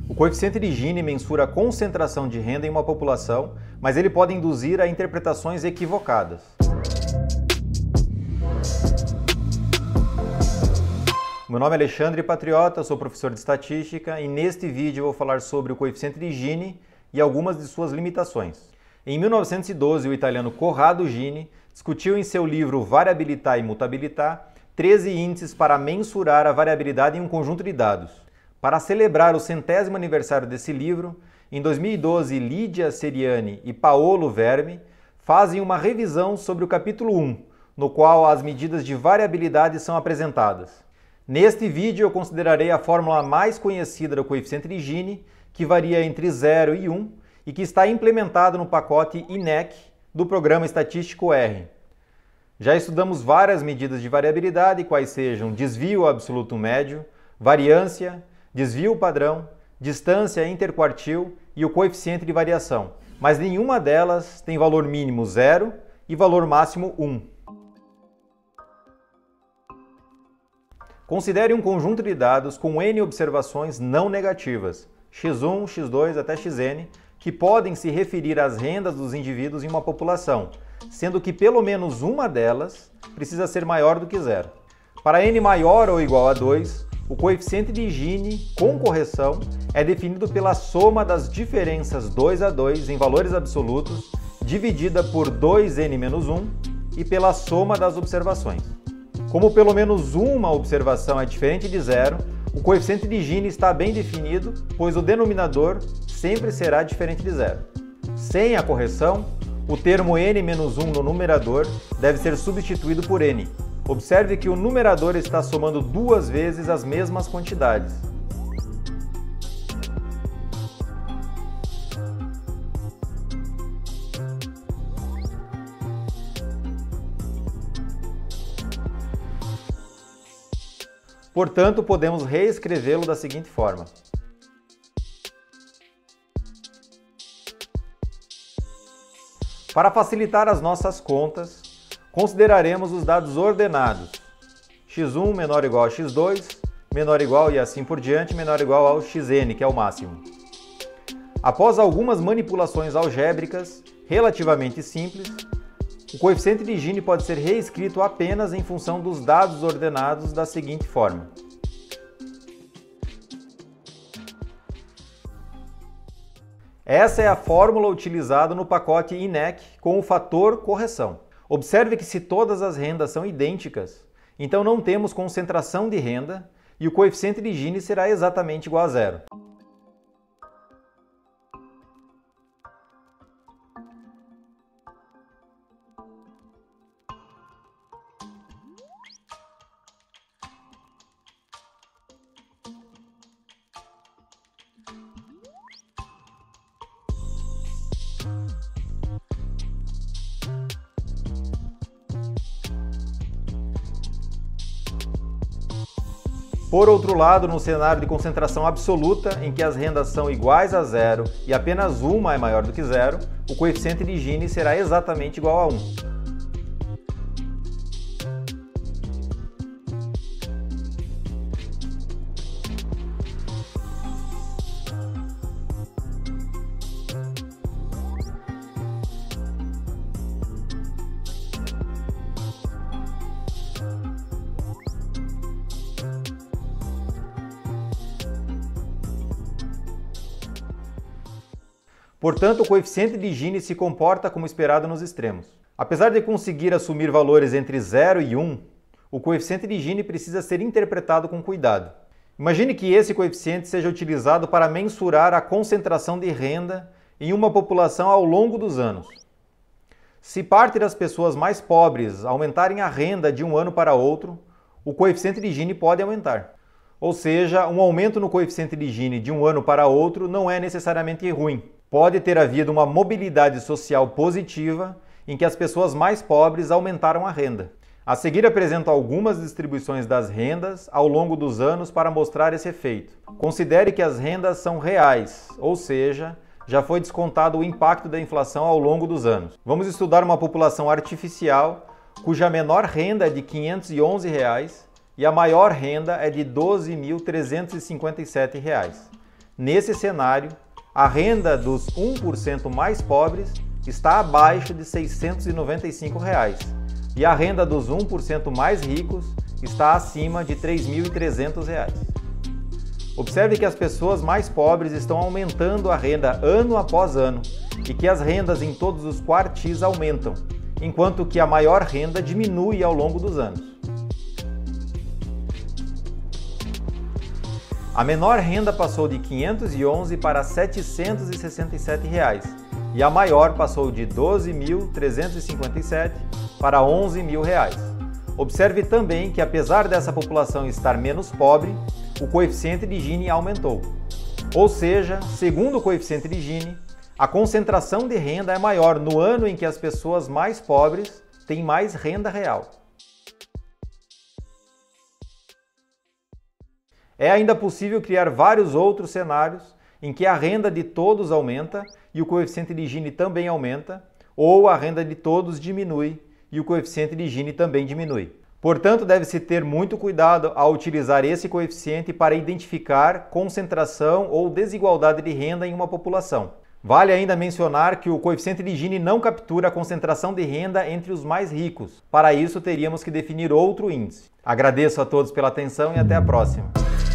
O coeficiente de Gini mensura a concentração de renda em uma população, mas ele pode induzir a interpretações equivocadas. Meu nome é Alexandre Patriota, sou professor de estatística e neste vídeo eu vou falar sobre o coeficiente de Gini e algumas de suas limitações. Em 1912, o italiano Corrado Gini discutiu em seu livro Variabilità e Mutabilità 13 índices para mensurar a variabilidade em um conjunto de dados. Para celebrar o 100º aniversário desse livro, em 2012, Lídia Seriani e Paolo Vermi fazem uma revisão sobre o capítulo 1, no qual as medidas de variabilidade são apresentadas. Neste vídeo eu considerarei a fórmula mais conhecida do coeficiente de Gini, que varia entre 0 e 1 e que está implementada no pacote INEC do programa estatístico R. Já estudamos várias medidas de variabilidade, quais sejam desvio absoluto médio, variância, desvio padrão, distância interquartil e o coeficiente de variação, mas nenhuma delas tem valor mínimo 0 e valor máximo 1. Considere um conjunto de dados com N observações não negativas, x1, x2 até xn, que podem se referir às rendas dos indivíduos em uma população, sendo que pelo menos uma delas precisa ser maior do que 0. Para n maior ou igual a 2, o coeficiente de Gini com correção é definido pela soma das diferenças 2 a 2 em valores absolutos, dividida por 2n-1 e pela soma das observações. Como pelo menos uma observação é diferente de 0, o coeficiente de Gini está bem definido, pois o denominador sempre será diferente de 0. Sem a correção, o termo n-1 no numerador deve ser substituído por n. Observe que o numerador está somando duas vezes as mesmas quantidades. Portanto, podemos reescrevê-lo da seguinte forma. Para facilitar as nossas contas, consideraremos os dados ordenados. x1 menor ou igual a x2, menor ou igual e assim por diante, menor ou igual ao xn, que é o máximo. Após algumas manipulações algébricas relativamente simples, o coeficiente de Gini pode ser reescrito apenas em função dos dados ordenados da seguinte forma. Essa é a fórmula utilizada no pacote INEC com o fator correção. Observe que se todas as rendas são idênticas, então não temos concentração de renda e o coeficiente de Gini será exatamente igual a 0. Por outro lado, no cenário de concentração absoluta, em que as rendas são iguais a 0 e apenas uma é maior do que 0, o coeficiente de Gini será exatamente igual a 1. Portanto, o coeficiente de Gini se comporta como esperado nos extremos. Apesar de conseguir assumir valores entre 0 e 1, o coeficiente de Gini precisa ser interpretado com cuidado. Imagine que esse coeficiente seja utilizado para mensurar a concentração de renda em uma população ao longo dos anos. Se parte das pessoas mais pobres aumentarem a renda de um ano para outro, o coeficiente de Gini pode aumentar. Ou seja, um aumento no coeficiente de Gini de um ano para outro não é necessariamente ruim. Pode ter havido uma mobilidade social positiva em que as pessoas mais pobres aumentaram a renda. A seguir apresento algumas distribuições das rendas ao longo dos anos para mostrar esse efeito. Considere que as rendas são reais, ou seja, já foi descontado o impacto da inflação ao longo dos anos. Vamos estudar uma população artificial cuja menor renda é de R$ 511 e a maior renda é de R$ 12.357. nesse cenário, a renda dos 1% mais pobres está abaixo de R$ 695 e a renda dos 1% mais ricos está acima de R$ 3.300. Observe que as pessoas mais pobres estão aumentando a renda ano após ano e que as rendas em todos os quartis aumentam, enquanto que a maior renda diminui ao longo dos anos. A menor renda passou de R$ 511 para R$ 767 e a maior passou de R$ 12.357 para R$ 11.000. Observe também que, apesar dessa população estar menos pobre, o coeficiente de Gini aumentou. Ou seja, segundo o coeficiente de Gini, a concentração de renda é maior no ano em que as pessoas mais pobres têm mais renda real. É ainda possível criar vários outros cenários em que a renda de todos aumenta e o coeficiente de Gini também aumenta, ou a renda de todos diminui e o coeficiente de Gini também diminui. Portanto, deve-se ter muito cuidado ao utilizar esse coeficiente para identificar concentração ou desigualdade de renda em uma população. Vale ainda mencionar que o coeficiente de Gini não captura a concentração de renda entre os mais ricos. Para isso, teríamos que definir outro índice. Agradeço a todos pela atenção e até a próxima.